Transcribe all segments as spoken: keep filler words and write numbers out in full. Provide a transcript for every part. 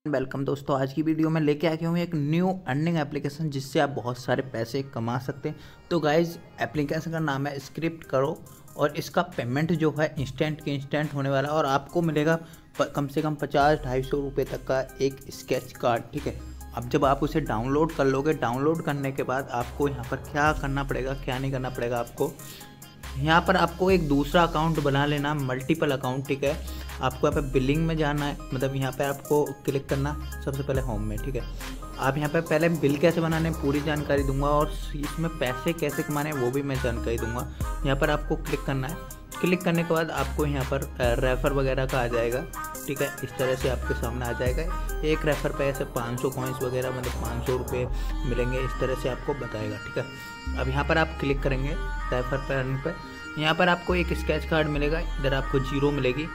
Welcome दोस्तों, आज की वीडियो में लेके आ गया हूँ एक न्यू अर्निंग एप्लीकेशन जिससे आप बहुत सारे पैसे कमा सकते हैं। तो गाइज एप्लीकेशन का नाम है स्क्रिप्ट करो और इसका पेमेंट जो है इंस्टेंट के इंस्टेंट होने वाला है और आपको मिलेगा कम से कम पचास ढाई सौ रुपये तक का एक स्केच कार्ड। ठीक है, अब जब आप उसे डाउनलोड कर लोगे, डाउनलोड करने के बाद आपको यहाँ पर क्या करना पड़ेगा क्या नहीं करना पड़ेगा, आपको यहाँ पर आपको एक दूसरा अकाउंट बना लेना, मल्टीपल अकाउंट। ठीक है, आपको यहाँ पे बिलिंग में जाना है, मतलब यहाँ पे आपको क्लिक करना सबसे पहले होम में। ठीक है, आप यहाँ पे पहले बिल कैसे बनाने पूरी जानकारी दूंगा और इसमें पैसे कैसे कमाने वो भी मैं जानकारी दूंगा। यहाँ पर आपको क्लिक करना है, क्लिक करने के बाद आपको यहाँ पर रेफर वगैरह का आ जाएगा। ठीक है, इस तरह से आपके सामने आ जाएगा। एक रेफर पे ऐसे पाँच सौ कॉइन्स वगैरह मतलब पाँच सौ रुपये मिलेंगे, इस तरह से आपको बताएगा। ठीक है, अब यहाँ पर आप क्लिक करेंगे रेफर पे पर, यहाँ पर आपको एक स्केच कार्ड मिलेगा, इधर आपको जीरो मिलेगी,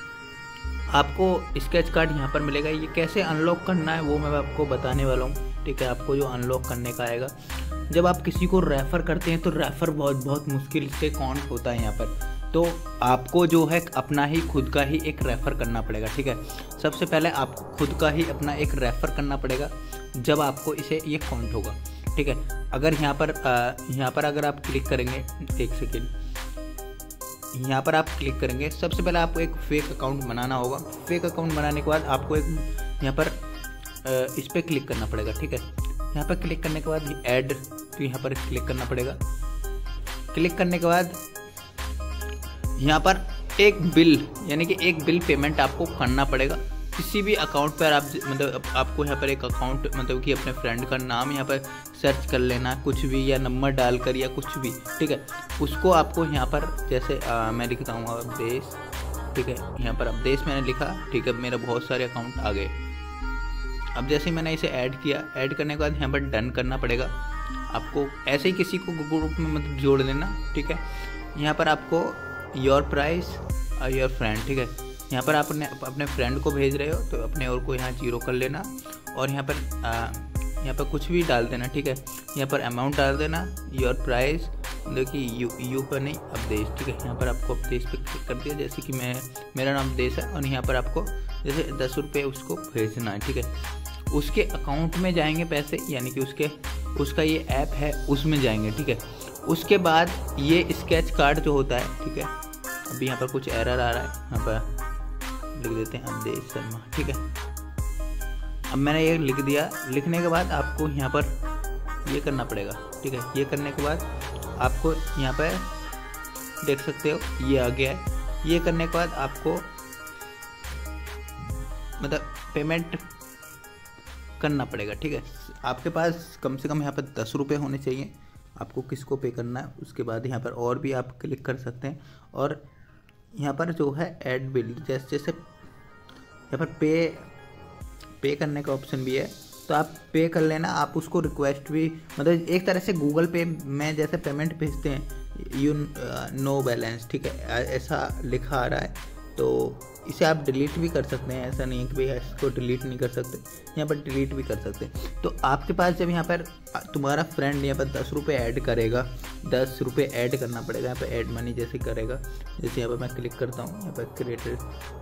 आपको स्केच कार्ड यहाँ पर मिलेगा। ये कैसे अनलॉक करना है वो मैं आपको बताने वाला हूँ। ठीक है, आपको जो अनलॉक करने का आएगा, जब आप किसी को रेफ़र करते हैं तो रेफ़र बहुत बहुत मुश्किल से काउंट होता है यहाँ पर, तो आपको जो है अपना ही खुद का ही एक रेफ़र करना पड़ेगा। ठीक है, सबसे पहले आपको खुद का ही अपना एक रेफ़र करना पड़ेगा, जब आपको इसे ये काउंट होगा। ठीक है, अगर यहाँ पर यहाँ पर अगर आप क्लिक करेंगे, एक सेकेंड, यहाँ पर आप क्लिक करेंगे, सबसे पहले आपको एक फेक अकाउंट बनाना होगा। फेक अकाउंट बनाने के बाद आपको एक यहाँ पर इस पर क्लिक करना पड़ेगा। ठीक है, यहाँ पर क्लिक करने के बाद ऐड, तो यहाँ पर क्लिक करना पड़ेगा। क्लिक करने के बाद यहाँ पर एक बिल यानी कि एक बिल पेमेंट आपको करना पड़ेगा किसी भी अकाउंट पर। आप मतलब आपको यहाँ पर एक अकाउंट मतलब कि अपने फ्रेंड का नाम यहाँ पर सर्च कर लेना, कुछ भी या नंबर डालकर या कुछ भी। ठीक है, उसको आपको यहाँ पर जैसे आ, मैं लिखता हूँ अवधेश। ठीक है, यहाँ पर अवधेश मैंने लिखा। ठीक है, मेरे बहुत सारे अकाउंट आ गए। अब जैसे मैंने इसे ऐड किया, ऐड करने के बाद यहाँ पर डन करना पड़ेगा। आपको ऐसे ही किसी को ग्रुप में मतलब जोड़ लेना। ठीक है, यहाँ पर आपको योर प्राइस और योर फ्रेंड, ठीक है, यहाँ पर आप अपने अपने फ्रेंड को भेज रहे हो तो अपने और को यहाँ जीरो कर लेना और यहाँ पर आ, यहाँ पर कुछ भी डाल देना। ठीक है, यहाँ पर अमाउंट डाल देना, योर प्राइस मतलब कि यू यू पर नहीं अवधेश। ठीक है, यहाँ पर आपको अवधेश पे क्लिक कर दिया, जैसे कि मैं मेरा नाम अवधेश है और यहाँ पर आपको जैसे दस रुपये उसको भेजना है। ठीक है, उसके अकाउंट में जाएंगे पैसे, यानी कि उसके उसका ये ऐप है उसमें जाएंगे। ठीक है, उसके बाद ये स्केच कार्ड जो होता है, ठीक है, अभी यहाँ पर कुछ एरर आ रहा है, यहाँ पर लिख देते हैं अवधेश शर्मा। ठीक है, अब मैंने ये लिख दिया। लिखने के बाद आपको यहाँ पर ये करना पड़ेगा। ठीक है, ये करने के बाद आपको यहाँ पर देख सकते हो ये आ गया है। ये करने के बाद आपको मतलब पेमेंट करना पड़ेगा। ठीक है, आपके पास कम से कम यहाँ पर दस रुपये होने चाहिए, आपको किसको पे करना है। उसके बाद यहाँ पर और भी आप क्लिक कर सकते हैं और यहाँ पर जो है ऐड बिल, जैसे जैसे यहाँ पर पे पे करने का ऑप्शन भी है, तो आप पे कर लेना। आप उसको रिक्वेस्ट भी मतलब एक तरह से गूगल पे में जैसे पेमेंट भेजते हैं, यू नो बैलेंस। ठीक है, ऐसा लिखा आ रहा है, तो इसे आप डिलीट भी कर सकते हैं। ऐसा नहीं है कि भाई इसको डिलीट नहीं कर सकते, यहाँ पर डिलीट भी कर सकते हैं। तो आपके पास जब यहाँ पर तुम्हारा फ्रेंड यहाँ पर दस रुपये ऐड करेगा, दस रुपये ऐड करना पड़ेगा, यहाँ पर ऐड मनी जैसे करेगा, जैसे यहाँ पर मैं क्लिक करता हूँ, यहाँ पर क्रिएटेड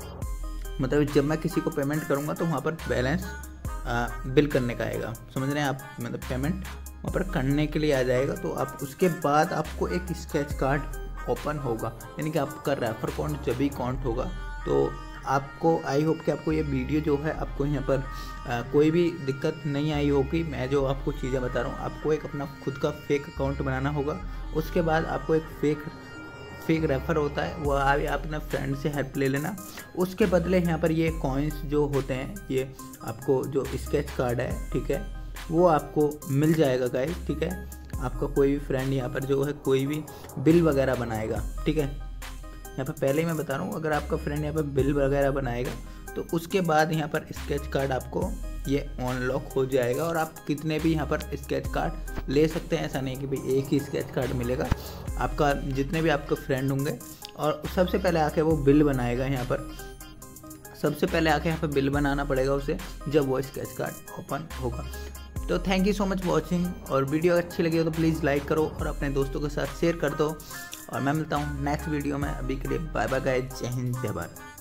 मतलब जब मैं किसी को पेमेंट करूँगा तो वहाँ पर बैलेंस बिल करने का आएगा, समझ रहे हैं आप, मतलब पेमेंट वहाँ पर करने के लिए आ जाएगा। तो आप उसके बाद आपको एक स्केच कार्ड ओपन होगा, यानी कि आपका रेफर काउंट जब भी काउंट होगा। तो आपको आई होप कि आपको ये वीडियो जो है आपको यहाँ पर आ, कोई भी दिक्कत नहीं आई होगी। मैं जो आपको चीज़ें बता रहा हूँ, आपको एक अपना खुद का फेक अकाउंट बनाना होगा। उसके बाद आपको एक फेक फेक रेफर होता है, वो आप अपने फ्रेंड से हेल्प ले लेना। उसके बदले यहाँ पर ये कॉइन्स जो होते हैं, ये आपको जो स्केच कार्ड है, ठीक है, वो आपको मिल जाएगा गाइस। ठीक है, आपका कोई भी फ्रेंड यहाँ पर जो है कोई भी बिल वगैरह बनाएगा। ठीक है, यहाँ पर पहले ही मैं बता रहा हूँ, अगर आपका फ्रेंड यहाँ पर बिल वगैरह बनाएगा तो उसके बाद यहाँ पर स्केच कार्ड आपको ये अनलॉक हो जाएगा और आप कितने भी यहाँ पर स्केच कार्ड ले सकते हैं। ऐसा नहीं कि भाई एक ही स्केच कार्ड मिलेगा, आपका जितने भी आपके फ्रेंड होंगे। और सबसे पहले आके वो बिल बनाएगा, यहाँ पर सबसे पहले आके यहाँ पर बिल बनाना पड़ेगा उसे, जब वो स्केच कार्ड ओपन होगा। तो thank you so much watching, और वीडियो अच्छी लगी हो तो प्लीज़ लाइक करो और अपने दोस्तों के साथ शेयर कर दो। और मैं मिलता हूँ नेक्स्ट वीडियो में, अभी के लिए बाय बाय गाइस, जय हिंद जय भारत।